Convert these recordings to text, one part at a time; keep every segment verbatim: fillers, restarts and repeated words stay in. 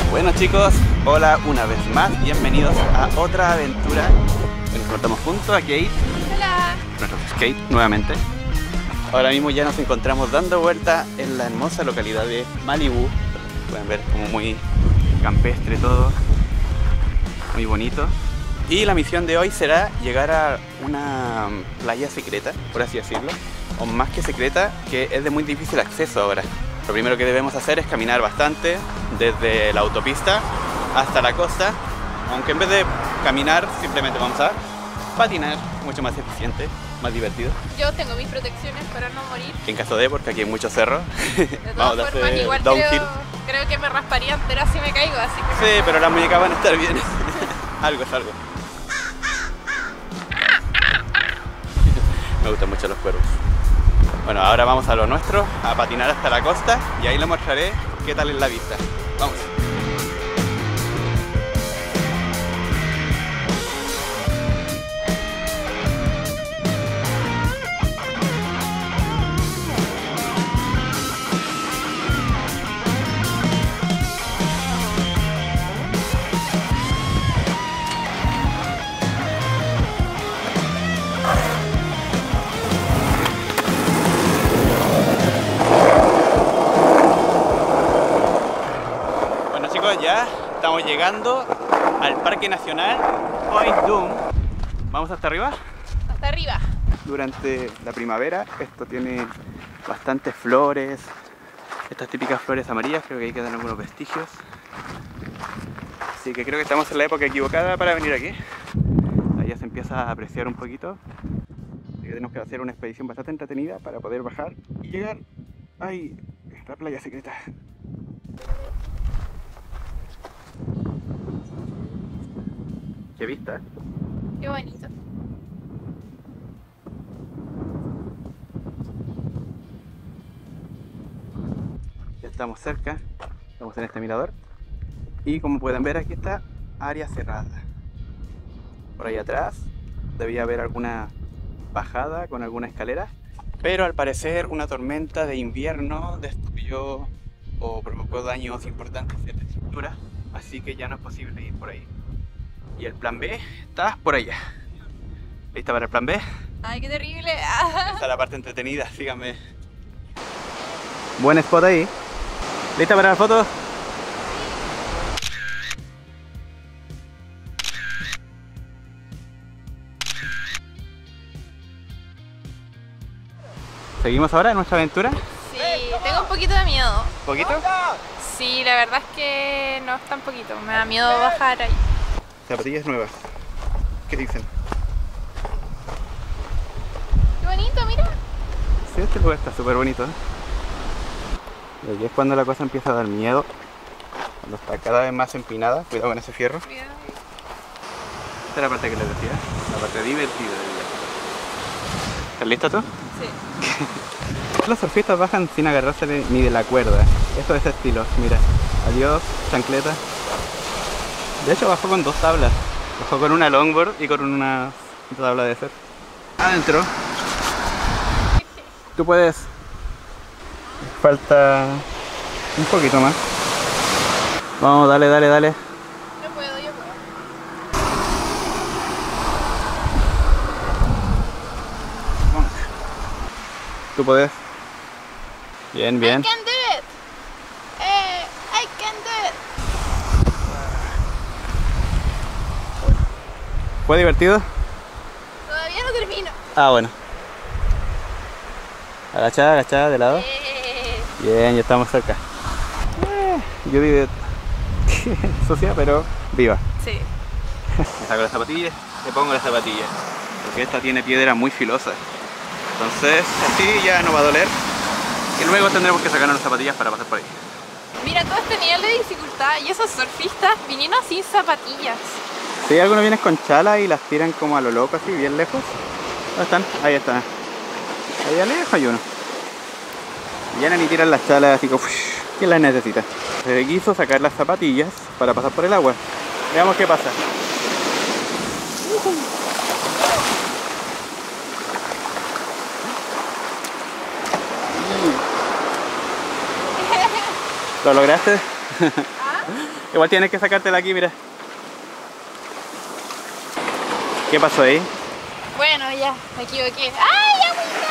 Bueno chicos, hola una vez más, bienvenidos a otra aventura. Nos encontramos junto a Kate. Hola. Nuestro skate nuevamente. Ahora mismo ya nos encontramos dando vuelta en la hermosa localidad de Malibú. Pueden ver como muy campestre todo, muy bonito. Y la misión de hoy será llegar a una playa secreta, por así decirlo, o más que secreta, que es de muy difícil acceso ahora. Lo primero que debemos hacer es caminar bastante desde la autopista hasta la costa, aunque en vez de caminar simplemente vamos a patinar, mucho más eficiente, más divertido. Yo tengo mis protecciones para no morir. En caso de, porque aquí hay muchos cerros. De todas vamos formas, a igual downhill. creo, creo que me rasparía entera si me caigo, así que... Sí, pero las muñecas van a estar bien. Algo es algo. Me gustan mucho los cuervos. Bueno, ahora vamos a lo nuestro, a patinar hasta la costa y ahí les mostraré qué tal es la vista. Vamos. Ya estamos llegando al Parque Nacional Point Dume. ¿Vamos hasta arriba? Hasta arriba. Durante la primavera esto tiene bastantes flores, estas típicas flores amarillas, creo que ahí quedan algunos vestigios. Así que creo que estamos en la época equivocada para venir aquí. Ahí ya se empieza a apreciar un poquito. Así que tenemos que hacer una expedición bastante entretenida para poder bajar y llegar ahí, a la playa secreta. Qué vista. Qué bonito. Ya estamos cerca, estamos en este mirador y como pueden ver aquí está área cerrada. Por ahí atrás debía haber alguna bajada con alguna escalera, pero al parecer una tormenta de invierno destruyó o provocó daños importantes en la estructura, así que ya no es posible ir por ahí. Y el plan B está por allá. ¿Lista para el plan B? Ay, qué terrible. Esta es la parte entretenida, síganme. Buen spot ahí. ¿Lista para la foto? ¿Seguimos ahora en nuestra aventura? Sí, tengo un poquito de miedo. ¿Poquito? Sí, la verdad es que no es tan poquito. Me da miedo bajar ahí. Zapatillas nuevas. ¿Qué dicen? Qué bonito, mira. Sí, este lugar está súper bonito, ¿eh? Y aquí es cuando la cosa empieza a dar miedo. Cuando está cada vez más empinada. Cuidado con ese fierro. Cuidado. Esta es la parte que les decía. La parte divertida del viaje. ¿Estás lista tú? Sí. Los surfistas bajan sin agarrarse ni de la cuerda. Esto es ese estilo. Mira. Adiós, chancleta. De hecho bajó con dos tablas. Bajó con una longboard y con una tabla de surf. Adentro. Tú puedes. Falta un poquito más. Vamos, dale, dale, dale. No puedo, yo puedo. Vamos. Tú puedes. Bien, bien. I can do it. Eh, I can do it. ¿Fue divertido? Todavía no termino. Ah, bueno. Agachada, agachada, de lado. Eh. Bien, ya estamos cerca. Eh, yo vivo sucia, pero viva. Sí. Me saco las zapatillas, te pongo las zapatillas. Porque esta tiene piedra muy filosa. Entonces, así ya no va a doler. Y luego tendremos que sacarnos las zapatillas para pasar por ahí. Mira, todo este nivel de dificultad y esos surfistas vinieron sin zapatillas. Si algunos vienen con chala y las tiran como a lo loco, así, bien lejos. ¿Dónde están? Ahí están. Ahí a lejos hay uno. Vienen y tiran las chalas así como... ¿Quién las necesita? Se quiso sacar las zapatillas para pasar por el agua. Veamos qué pasa. ¿Lo lograste? ¿Ah? Igual tienes que sacártela aquí, mira. ¿Qué pasó ahí? Bueno, ya, me equivoqué. ¡Ay, agüita!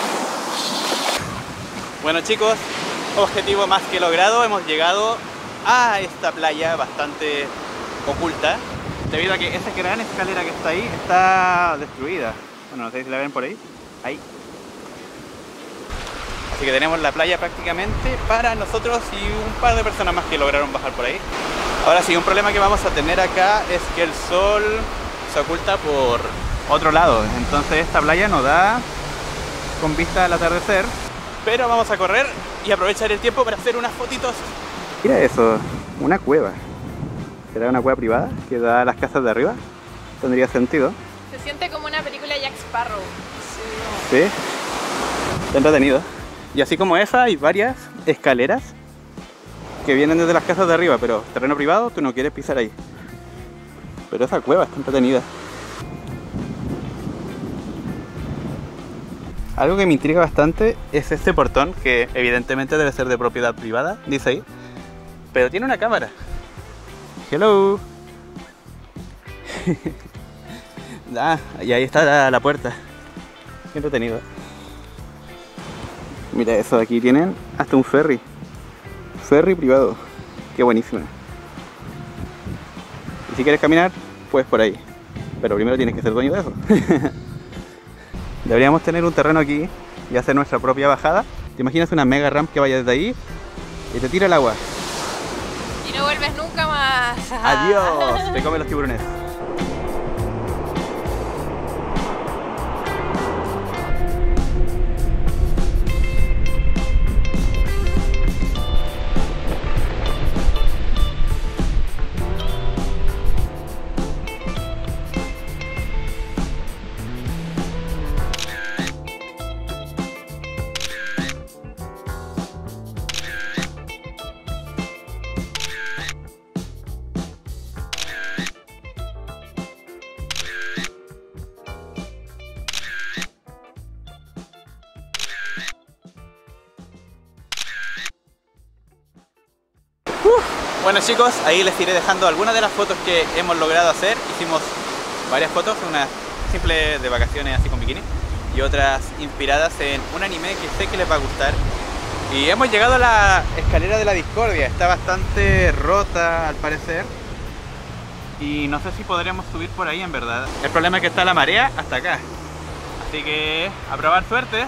Bueno chicos, objetivo más que logrado, hemos llegado a esta playa bastante oculta, debido a que esa gran escalera que está ahí está destruida. Bueno, no sé si la ven por ahí. Ahí. Así que tenemos la playa prácticamente para nosotros y un par de personas más que lograron bajar por ahí. Ahora sí, un problema que vamos a tener acá es que el sol se oculta por otro lado, entonces esta playa no da con vista al atardecer, pero vamos a correr y aprovechar el tiempo para hacer unas fotitos. Mira eso, una cueva. ¿Será una cueva privada que da a las casas de arriba? Tendría sentido. Se siente como una película de Jack Sparrow. Sí, está entretenido. Y así como esa hay varias escaleras que vienen desde las casas de arriba, pero terreno privado, tú no quieres pisar ahí. Pero esa cueva está entretenida. Algo que me intriga bastante es este portón, que evidentemente debe ser de propiedad privada, dice ahí, pero tiene una cámara. Hello. Ah, y ahí está la, la puerta. Qué entretenido. Mira eso, de aquí tienen hasta un ferry. Ferry privado. Qué buenísimo. Y si quieres caminar, pues por ahí. Pero primero tienes que ser dueño de eso. Deberíamos tener un terreno aquí y hacer nuestra propia bajada. ¿Te imaginas una mega ramp que vaya desde ahí y te tira el agua? Y no vuelves nunca más. ¡Adiós! Te comen los tiburones. Bueno chicos, ahí les iré dejando algunas de las fotos que hemos logrado hacer. Hicimos varias fotos, unas simples de vacaciones así con bikini y otras inspiradas en un anime que sé que les va a gustar. Y hemos llegado a la escalera de la discordia, está bastante rota al parecer y no sé si podremos subir por ahí en verdad. El problema es que está la marea hasta acá, así que a probar suerte.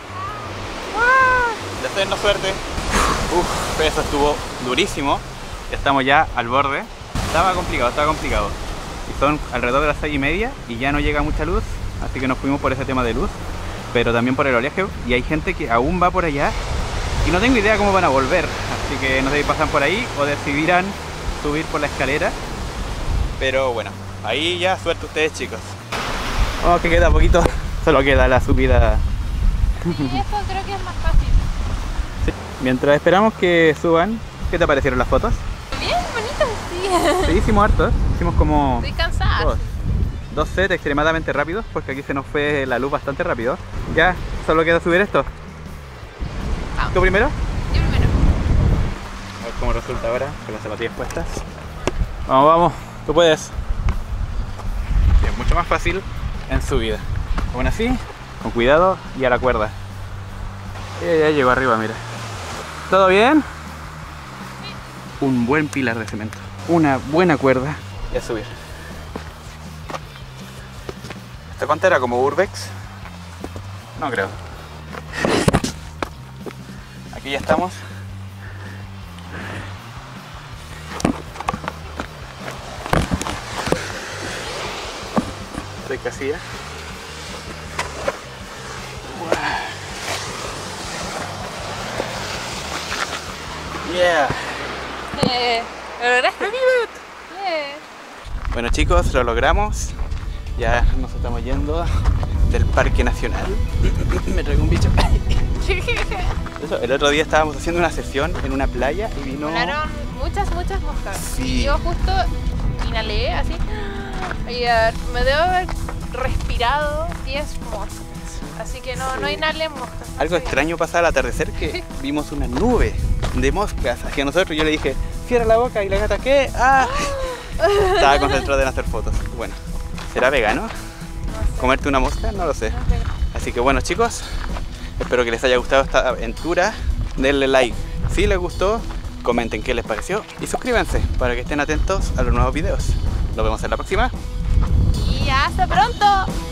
Deseennos suerte. Uf, eso estuvo durísimo. Estamos ya al borde. Estaba complicado, estaba complicado. Y son alrededor de las seis y media y ya no llega mucha luz, así que nos fuimos por ese tema de luz, pero también por el oleaje. Y hay gente que aún va por allá y no tengo idea cómo van a volver, así que no sé si pasan por ahí o decidirán subir por la escalera. Pero bueno, ahí ya suerte ustedes chicos. Oh, que queda poquito, solo queda la subida. Sí, eso creo que es más fácil. Sí. Mientras esperamos que suban, ¿qué te parecieron las fotos? Bien bonitas, sí. Sí, hicimos harto, ¿eh? Hicimos como Estoy cansada. dos, dos sets extremadamente rápidos, porque aquí se nos fue la luz bastante rápido. Ya, solo queda subir esto. Vamos. ¿Tú primero? Yo primero. A ver cómo resulta ahora, con las zapatillas puestas. Vamos, vamos, tú puedes. Es mucho más fácil en subida. Aún así, con cuidado y a la cuerda. Ya, ya llegó arriba, mira. ¿Todo bien? Un buen pilar de cemento, una buena cuerda y a subir. ¿Esta cuánto era? ¿Como Urbex? No creo. Aquí ya estamos. Estoy casi ya. Yeah. Eh, ¿Lo lograste? Yeah. Bueno chicos, lo logramos. Ya nos estamos yendo del Parque Nacional. Me traigo un bicho. Eso, el otro día estábamos haciendo una sesión en una playa y vino... Volaron muchas, muchas moscas. Sí. Y yo justo inhalé así. Y a ver, me debo haber respirado diez moscas. Así que no, Sí. no inhalen moscas. Algo Sí. extraño pasaba al atardecer, que vimos una nube de moscas hacia nosotros. Yo le dije, cierra la boca. ¿Y la gata qué? ¡Ah! Estaba concentrada en hacer fotos. Bueno, ¿será vegano? No sé. ¿Comerte una mosca? No lo sé. No sé. Así que bueno, chicos, espero que les haya gustado esta aventura. Denle like si les gustó, comenten qué les pareció y suscríbanse para que estén atentos a los nuevos videos. Nos vemos en la próxima. Y hasta pronto.